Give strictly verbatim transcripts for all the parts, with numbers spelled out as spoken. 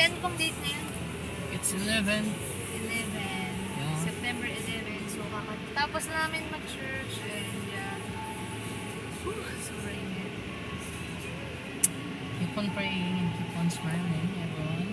ano pang date na yun? It's eleven. eleven. Yeah. September eleven. So, kakatapos na namin mag-church. And, yeah. Whew, sobrang init. Keep on praying and keep on smiling, everyone.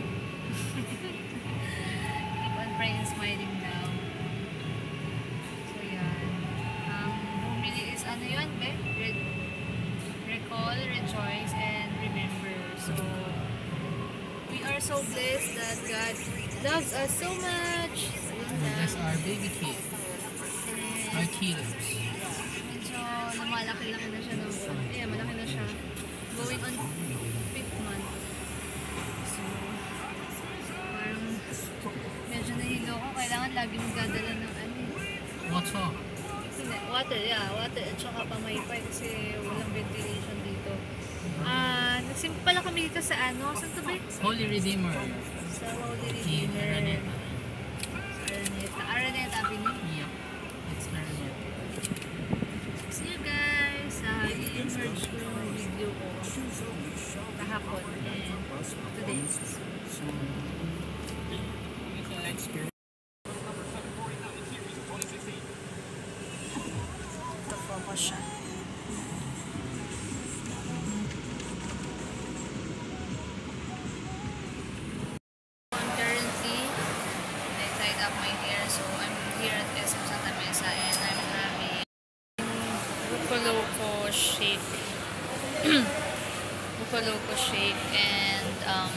Keep on praying and smiling now. So, yan. Um, bumili is ano yun, be? Re recall, rejoice, and remember. So, we are so blessed that God loves us so much. That's our baby kid. And Our kiddos. medyo lumalaki-laki na siya. No? Yeah, malaki na siya. Going on fifth month. So, parang medyo nahilo ko. Kailangan lagi magdadala ng ano. What's up? Water, yeah. Water at saka pamaypay kasi walang ventilation dito. Ah, uh, nagsimpa pala kami dito sa ano. Saan to ba? Holy Redeemer. Sa Holy Redeemer. Araneta. Araneta. Araneta Avenue? Yeah. It's Araneta. See you guys. Uh, i-merge ko yung video ko kahapon and today. Ito focus siya. Currently, I tied up my hair, so I'm here at S M Santa Mesa and I'm having Buko shake. Buko shake and um,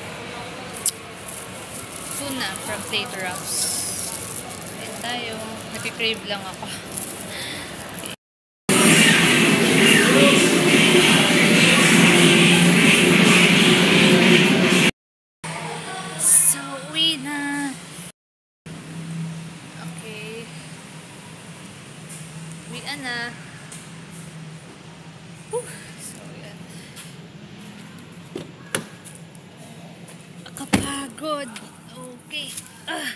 tuna from Tater Wraps. Ayan tayo. Nag-crave lang ako. So, uwi na. Okay. Uwi na. Whew. So, yan. Kapagod. Okay. Uh.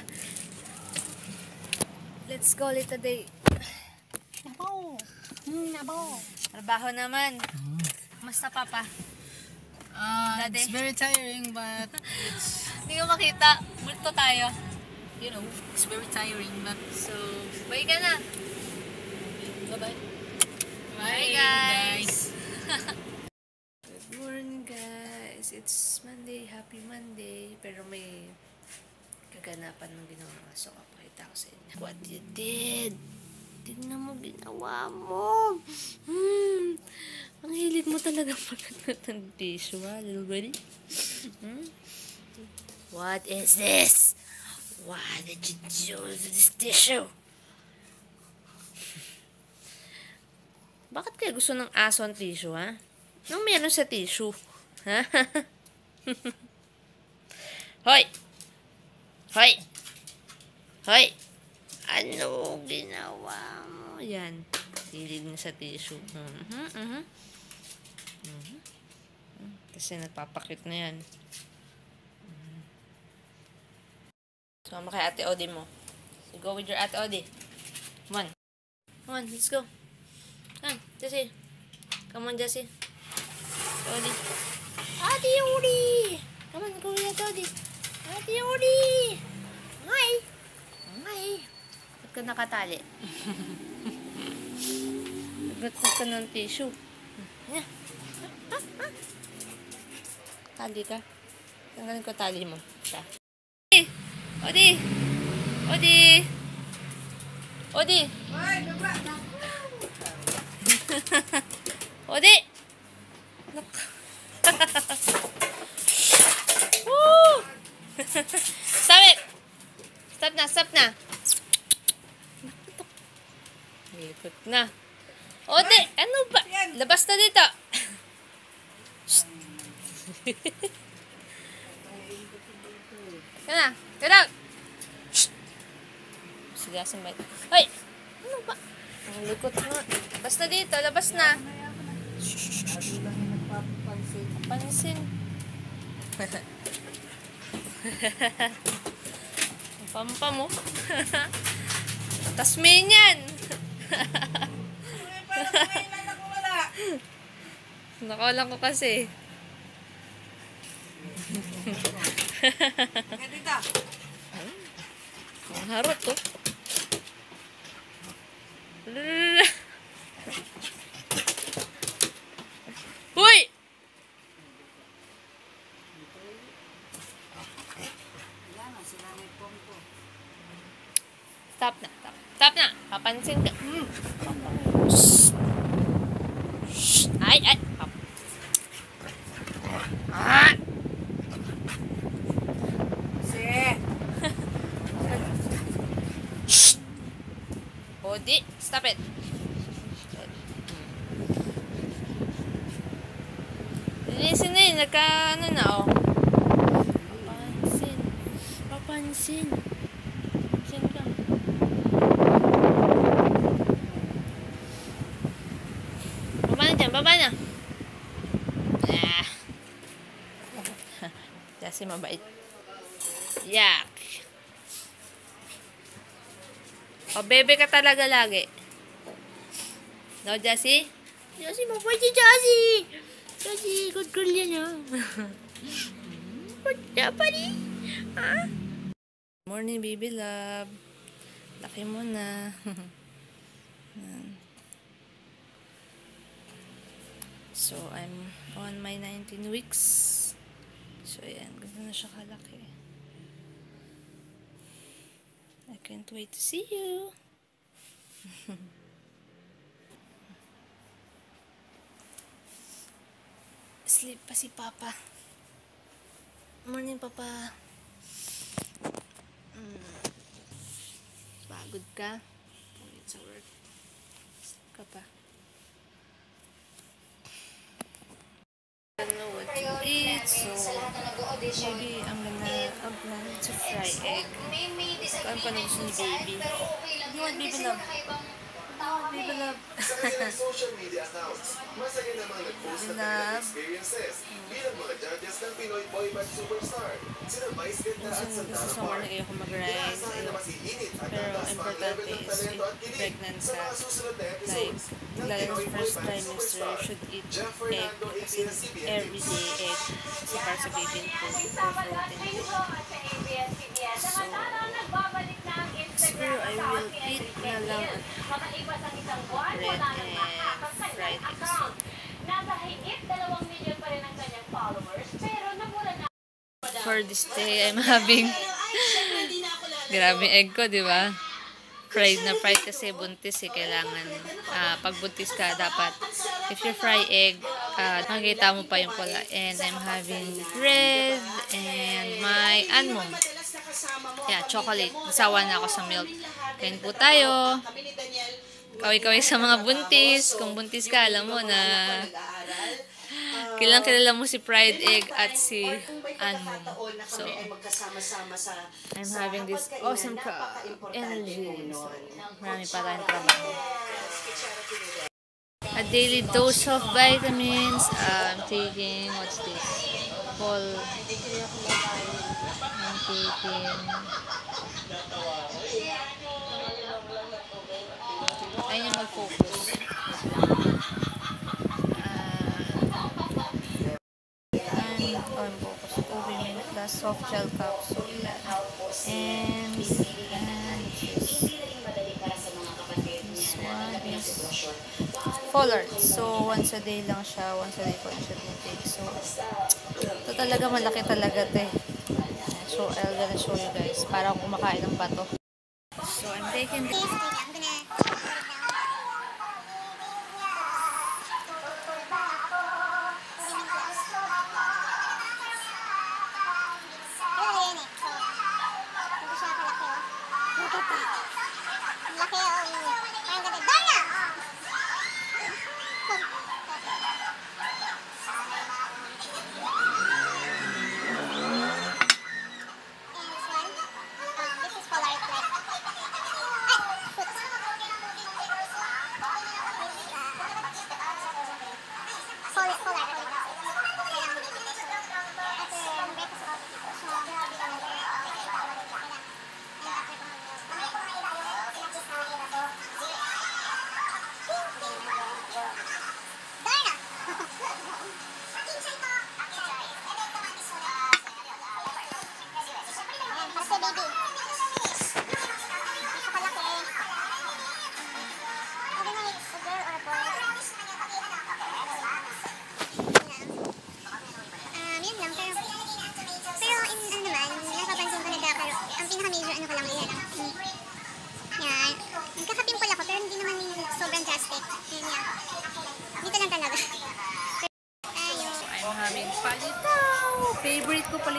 Let's call it a day. Nabaw. Hmm, nabaw. Trabaho naman. Mm. Kumusta, Papa? Uh, Daddy? it's very tiring, but it's, Hindi ko makita. Multo tayo. you know, it's very tiring, but So, bye ka na. bye-bye. Bye, guys. Good morning, guys. It's Monday. Happy Monday. Pero may kaganapan ng ginawa. So, kapakita ko sa inyo. What you did. Tignan mo ginawa mo. Hmm. Ang hilig mo talaga pagkat ng tissue, ha, little buddy? Hmm? What is this? Why did you do this tissue? Bakit kaya gusto ng aso ang tissue, ha? Anong meron sa tissue? Ha? Hoy! Hoy! Hoy! Ano ginawa mo? Yan. Hilig na sa tissue. Uh-huh, uh-huh. Uh-huh. Kasi nagpapakit na yan. Uh-huh. So, kay Ate Odi mo. So, go with your Ate Odi. Come on. Come on, let's go. Come on, Jessie. Come on, Jessie. Odi. Ate Odi! Come on, go with Ate Odi. Ate Odi! Hi! Hi! Ba't ka nakatali? Nagat ka ng tissue. Yeah. Ah, ah. Tali ka. Tanggalin ko tali mo. Ita. Odi! Odi! Odi! Odi! Look. Woo! Stop it! Stop na, stop na. Ikot na. Odi! Ano ba? Labas na dito. Yan na. Get out. Sigasan ba? Hoy! Ano ba? Ang likot na. Labas na dito. Labas na. Pansin. Pampa mo. Tasmanian. Nakawalan ko kasi. Ganito. Ang harot to. Uy! Stop na. Stop, stop na. Papansin ka. Mm. Shh. Shh. Ay, ay. Pap. Ah! Shh. O, di. Stop it. Linisin na yun. Nagka, ano na, oh. Papansin. Papansin. Papansin ka. Baba na dyan. Baba na. Ah. Kasi mabait. Yak. O, bebe ka talaga lagi. No, Jessie? Jessie, mabait si Jessie. Jessie, good girl yan, ha? Good job, buddy. Ha? Morning, baby love. Laki mo na. So, I'm on my nineteen weeks. So, ayan. Ganda na siya kalaki. I can't wait to see you. Sleep pa si Papa. Morning, Papa. Mm. Pagod ka? Pagod sa work. Sleep ka pa. I don't know what to eat, so maybe I'm gonna plan to fry egg. Kaya pa na gusto ni baby. You want baby love? Oh, baby love. social media accounts. Masaya namang nag-post ng kanilang experiences bilang mga judges ng Pinoy boy band superstar. Sina Vice Ganda at Gusto Santana summer Park. na kayo kung mag-rise. Inaasahan na masiinit at Pero tataas pa ang importante level ng is talento at if kilig pregnant sa ka, mga susunod na like, episodes ng lalo Pinoy sa boy first band trimester, superstar. should eat Jeff egg. Fernando, Kasi A B S C B N everyday egg. Kasi para sa baby yung protein. So, siguro I will eat na lang bread and fried eggs. For this day, I'm having grabe egg ko, di ba? Fried na fried kasi buntis eh. Kailangan, uh, pag buntis ka, dapat, if you fry egg, uh, makikita mo pa yung pula. And I'm having bread and my almond. Yeah, chocolate. Nasawa na ako sa milk. Kain po tayo. Kaway-kaway sa mga buntis. Kung buntis ka, alam mo na kilang kilala mo si fried egg at si almond. So, I'm having this awesome cup energy. So, marami pa tayong trabaho. A daily dose of vitamins. I'm taking, what's this? Whole, I'm taking, ayun yung mag-focus. On focus O B plus soft gel capsule and and this this one is Pollard. So once a day lang siya, once a day ko lang siya tinitake. So ito talaga malaki talaga te. So I'll gonna show you guys para kung kumakain ng bato. So I'm taking this.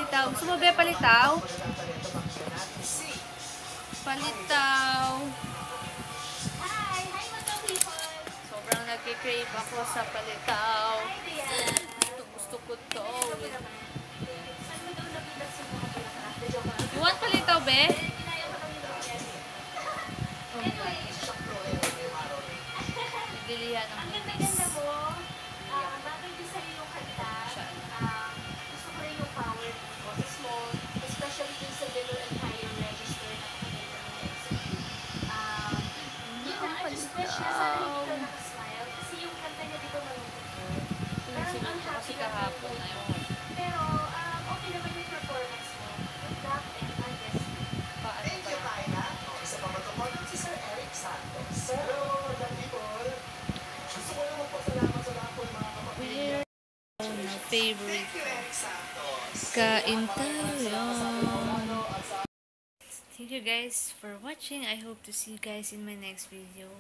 palitaw. Gusto mo ba palitaw? Palitaw. Hi! Hi, mga people! Sobrang nagkikrave ako sa palitaw. Hi, Diana! Gusto, gusto ko to. Saan mo daw nabilang sa mga bulaklak? Na joke lang. You want palitaw, be? Eh, ginaya ko lang yung nangyari. Anyway, Pilihan ng ang buntis. ganda-ganda mo. Ah, bagay din sa'yo yung kanta. Ah, gusto ko rin yung power ng boses mo. Especially dun sa middle and higher register. Napakaganda mo na-execute. Ah, yun na, I just wish na sana hindi ka nakasmile. Kasi yung kanta niya dito malungkot ko. Parang ang happy ka kahapon na yun. Pero, um, okay naman yung performance mo. Good luck and God bless you. Paano Thank you, ba? Tyna. Isa pa magkakontent si Sir Eric Santos. Hello, mga people. Gusto ko lang magpasalamat sa lahat po ng mga kapatid. Where na favorite Thank you, Eric Santos. kain tayo. Thank you guys for watching. I hope to see you guys in my next video.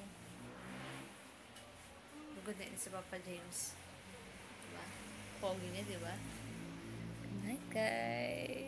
Good night sa Papa James. Diba? Pogi niya, diba? Good night, guys.